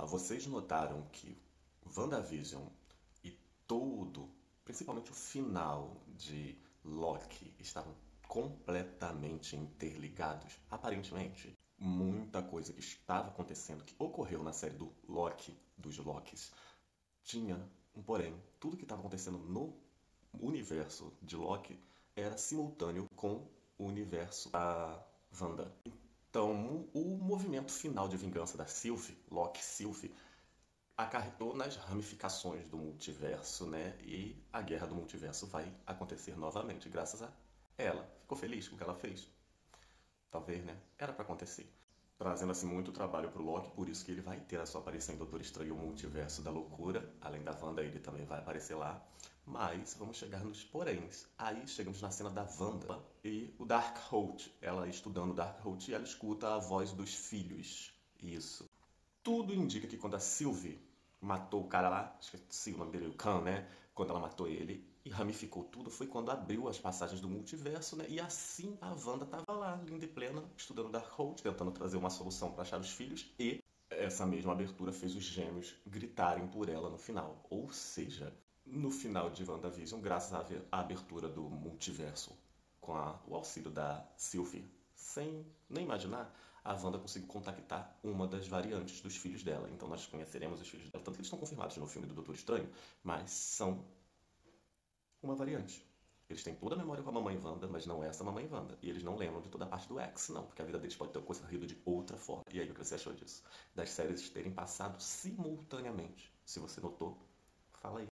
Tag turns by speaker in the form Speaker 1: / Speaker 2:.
Speaker 1: Vocês notaram que WandaVision e todo, principalmente o final de Loki, estavam completamente interligados? Aparentemente, muita coisa que estava acontecendo, que ocorreu na série do Loki, dos Lokis, tinha um porém. Tudo que estava acontecendo no universo de Loki era simultâneo com o universo da Wanda. Então, o movimento final de vingança da Sylvie, Loki-Sylvie, acarretou nas ramificações do multiverso, né? E a guerra do multiverso vai acontecer novamente, graças a ela. Ficou feliz com o que ela fez? Talvez, né? Era pra acontecer. Trazendo assim muito trabalho pro Loki, por isso que ele vai ter a sua aparição em Doutor Estranho, o Multiverso da Loucura. Além da Wanda, ele também vai aparecer lá. Mas vamos chegar nos poréns. Aí chegamos na cena da Wanda e o Darkhold. Ela estudando Darkhold e ela escuta a voz dos filhos. Isso. Tudo indica que quando a Sylvie matou o cara lá, esqueci o nome dele, o Khan, né? Quando ela matou ele e ramificou tudo, foi quando abriu as passagens do multiverso, né? E assim a Wanda tava lá, linda e plena, estudando Darkhold, tentando trazer uma solução para achar os filhos. E essa mesma abertura fez os gêmeos gritarem por ela no final. Ou seja, no final de WandaVision, graças à abertura do multiverso com o auxílio da Sylvie, sem nem imaginar, a Wanda conseguiu contactar uma das variantes dos filhos dela. Então nós conheceremos os filhos dela. Tanto que eles estão confirmados no filme do Doutor Estranho, mas são uma variante. Eles têm toda a memória com a mamãe Wanda, mas não é essa mamãe Wanda. E eles não lembram de toda a parte do X, não, porque a vida deles pode ter ocorrido de outra forma. E aí, o que você achou disso? Das séries terem passado simultaneamente. Se você notou, fala aí.